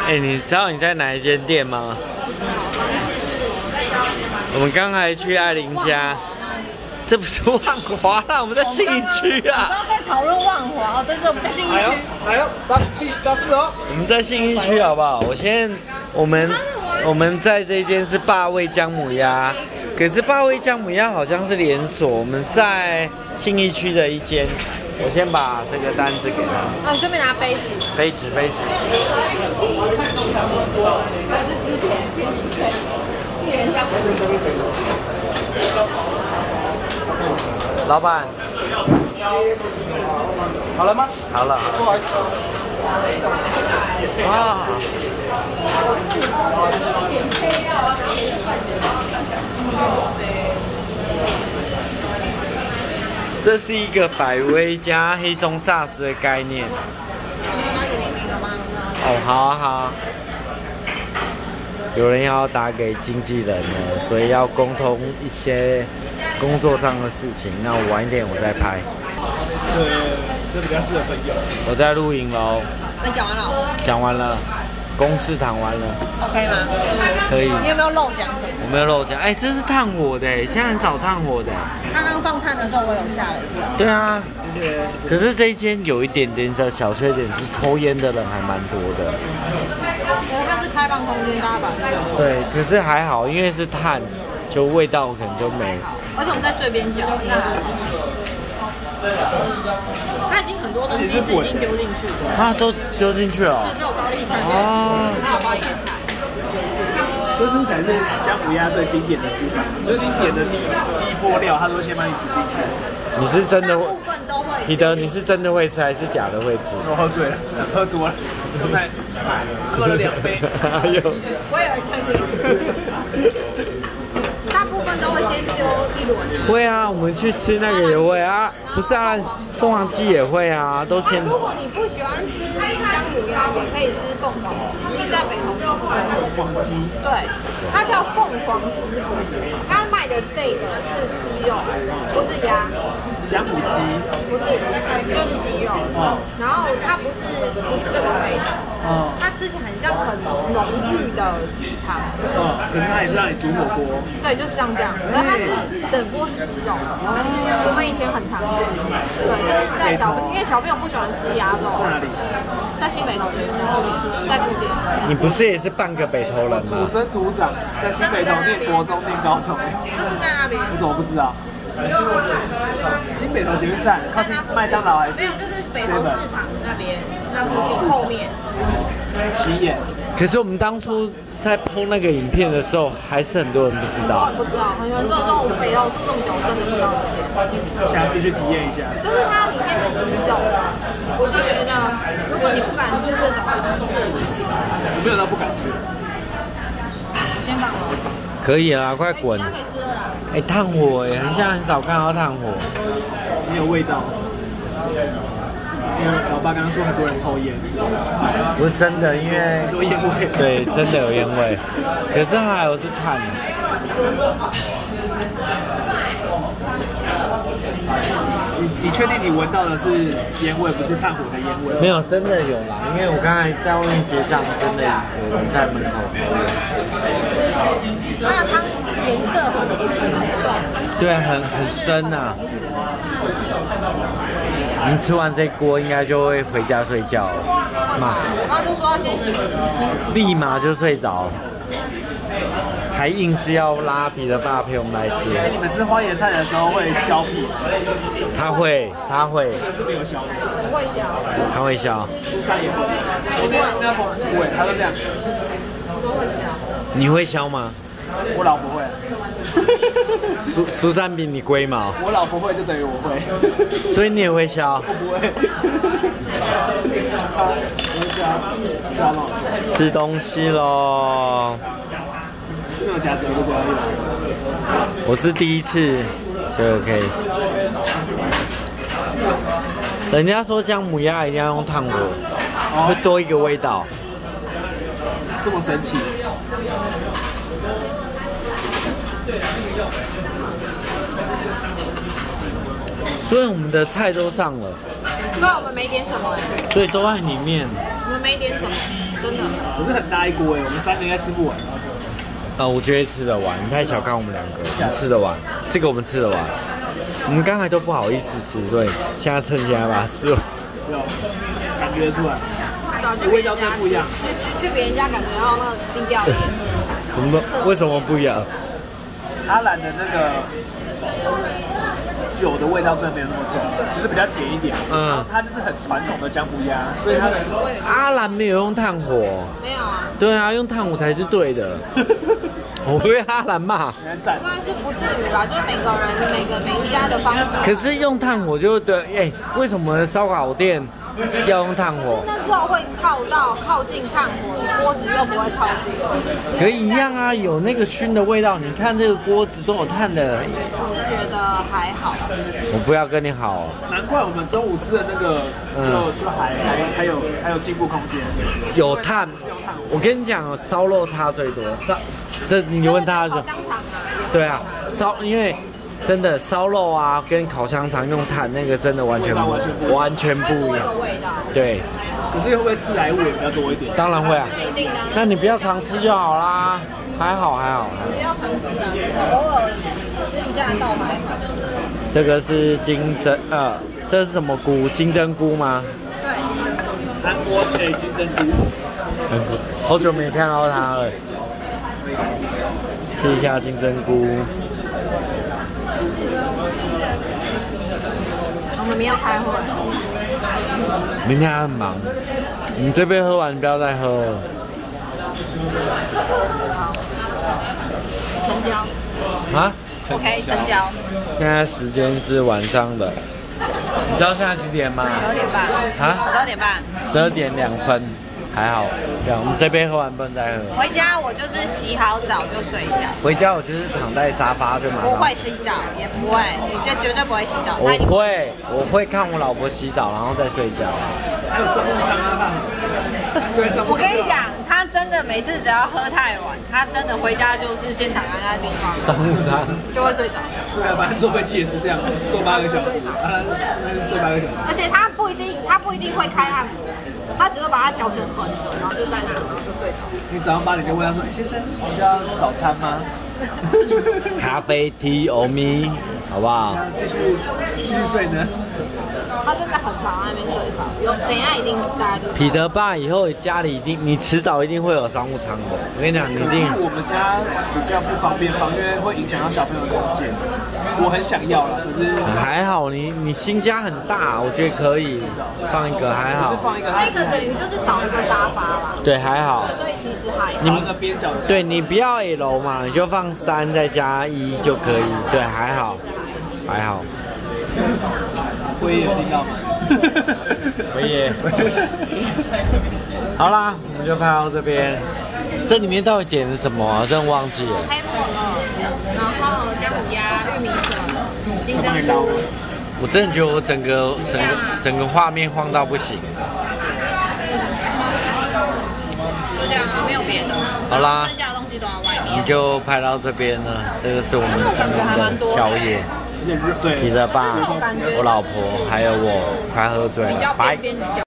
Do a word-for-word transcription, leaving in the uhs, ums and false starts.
哎，你知道你在哪一间店吗？我们刚才去艾琳家，这不是万华啦，我们在信义区啊。 刚刚在讨论万华，对对，我们在信义区。 来哟，三十七、三十哦。 我们在信义区好不好？我先，我们我们在这间是霸味姜母鸭，可是霸味姜母鸭好像是连锁，我们在信义区的一间。我先把这个单子给他。 哦，你这边拿杯子。 杯子，杯子。老板， 好了吗？ 好了。 不好意思。 啊。这是一个百威加黑松萨斯的概念。 你要打给明明了吗？ 哦，好啊，好啊。有人要打给经纪人了，所以要沟通一些工作上的事情。那我晚一点我再拍。 对，这比较适合朋友。 我在录影喽。 那你讲完了？ 讲完了，公事谈完了。 OK 吗？ 可以。 你有没有漏讲什么？ 我没有漏讲。哎，这是炭火的，现在很少炭火的。 刚刚放炭的时候，我有吓了一跳。 对啊。可是这一间有一点点的小缺点是，抽烟的人还蛮多的。 可是它是开放空间，大家把那个。 对，可是还好，因为是炭，就味道可能就没。 而且我们在最边角，那还好。它已经很多东西是已经丢进去了。 啊，都丢进去了。 只有高丽菜， 哦， 还有花椰菜。 这是才是姜母鸭最经典的吃法，就是你点的第一第一波料，它都先帮你煮进去。 你是真的大部分都会。 彼得，你是真的会吃还是假的会吃？ 我喝醉了，喝多了，刚才喝了两杯。 哎呦， 我也会相信。大部分都会先丢一轮啊。 会啊，我们去吃那个也会啊，不是啊，凤凰鸡也会啊，都先。 如果你不喜欢吃姜母鸭，也可以吃凤凰鸡。你在北投就是凤凰鸡。 对，它叫凤凰食谱，它卖的这个是鸡肉，不是鸭。 姜母鸡不是，就是鸡肉。 哦。 然后它不是不是这个味道。哦。它吃起来很像很浓郁的鸡汤。 哦。可是它也是让你煮火锅。 对，就是像这样。可是它是整锅是鸡肉。我们以前很常吃。对，就是在小朋友，因为小朋友不喜欢吃鸭肉。 在哪里？ 在新北投捷运后面，在附近。 你不是也是半个北投人吗？ 土生土长，在新北投念国中、念高中。 就是在那边。 你怎么不知道？新北投捷运站靠近麦当劳还是？ 没有，就是北投市场那边，那附近后面。 起眼。 可是我们当初在拍那个影片的时候，还是很多人不知道。 不知道，很多人说说我们北投住这么久，真的不知道这些。 下次去体验一下。 就是它里面是鸡肉，我是觉得，如果你不敢吃这种，不吃。 我没有到不敢吃。 先放了。 可以啊，快滚！ 其他可以吃了啦。 哎，炭火哎，很像很少看到炭火。 没有味道。因为老爸刚刚说很多人抽烟。 不是真的，因为很多烟味。 对，真的有烟味。可是它还有是炭。 你你确定你闻到的是烟味，不是炭火的烟味？ 没有，真的有啦，因为我刚才在外面结账，真的有人在门口抽烟。 它的汤颜色很很重。 对，很很深呐、啊。你吃完这锅应该就会回家睡觉了嘛？ 我刚刚就说要先洗洗洗洗。 立马就睡着，还硬是要拉皮的爸陪我们来吃。 你们吃花椰菜的时候会削皮吗？ 他会，他会。 这是没有削的。 不会削。 他会削。 苏珊也会。我那那不会，他都这样。 我都会削。 你会削吗？ 我老婆会。 苏苏珊比你龟毛。 我老婆会就等于我会。 所以你也会削？ 我不会。 吃东西喽。 没有夹子都不要用。 我是第一次，所以我可以。人家说姜母鸭一定要用炭火，会多一个味道。 这么神奇。 所以我们的菜都上了。 对，我们没点什么哎。 所以都在里面。 我们没点什么，真的。 可是很大一锅哎，我们三个应该吃不完。 呃，我觉得吃得完，你太小看我们两个，我们吃得完，这个我们吃得完。我们刚才都不好意思吃，对，现在趁现在把它吃完。 有，感觉出来，味道真的不一样。 去去别人家感觉到那个低调一点。 什么？为什么不一样？ 阿兰的那个酒的味道真的没有那么重，就是比较甜一点。嗯，它就是很传统的姜母鸭，所以它的阿兰没有用炭火。 没有啊。 对啊，用炭火才是对的。我被阿兰骂。 当然是不至于啦，就每个人每个每一家的方式。 可是用炭火就对，哎、欸，为什么烧烤店要用炭火？ 那肉会靠到靠近炭火，锅子又不会靠近。 可以一样啊，有那个熏的味道。你看这个锅子都有炭的。 我是觉得还好。 我不要跟你好。 难怪我们中午吃的那个就就还还还有还有进步空间。 有炭，我跟你讲哦，烧肉差最多。烧，这你问他就。对啊，烧，因为真的烧肉啊，跟烤香肠用炭那个真的完全完全不一样。对。 可是会不会致癌物也比较多一点？ 当然会啊。那你不要常吃就好啦，还好还好。 不要常吃啊，偶尔吃一下倒还好。 这个是金针，呃，这是什么菇？金针菇吗？ 对。 韩国诶，金针菇。 好久没看到它了。吃一下金针菇。 我们没有开会。 明天还很忙。你这杯喝完，不要再喝了。 好。成交。 啊 ？OK， 成交。 现在时间是晚上的。你知道现在几点吗？ 十二点半。 啊？ 十二点半。 十二点两分。还好，这样我们这杯喝完不能再喝。 回家我就是洗好澡就睡觉。 回家我就是躺在沙发就马上。 不会洗澡，也不会，你就绝对不会洗澡。 我会，我会看我老婆洗澡，然后再睡觉。 还有商务舱啊， 我跟你讲，他真的每次只要喝太晚，他真的回家就是先躺在那地方。 商务舱就会睡着。 对啊，反正坐飞机也是这样，坐八个小时，啊，那就睡八个小时。 而且他不一定，他不一定会开按摩。他只会把它调成横的，然后就在那，然后就睡着。 你早上八点就问他说：“先生，你需要早餐吗？” 咖啡 tea or me， 好不好？ 继续继续睡呢。 他真的很长在那边睡着，有等一下一定大家就。 彼得爸以后家里一定，你迟早一定会有商务舱的。我跟你讲，你一定。 我们家比较不方便放，因为会影响到小朋友的空间。我很想要啦，可是还好你你新家很大，我觉得可以放一个还好。 放一个， 那个等于就是少一个沙发啦。 对，还好。 所以其实还少一个边角。 对你不要 L 嘛，你就放三再加一就可以。对，还好，还好。 我也听到吗？ 我也。好啦，我们就拍到这边。这里面到底点了什么啊？真的忘记了。 黑木耳，然后姜母鸭、玉米笋、金针菇。 我真的觉得我整个整个整个画面晃到不行。 就这样啊，没有别的。 好啦， 剩下的东西都在外面。 你就拍到这边了。这个是我们今天的宵夜。 对， 彼得爸、我老婆还有我快喝醉了，拜。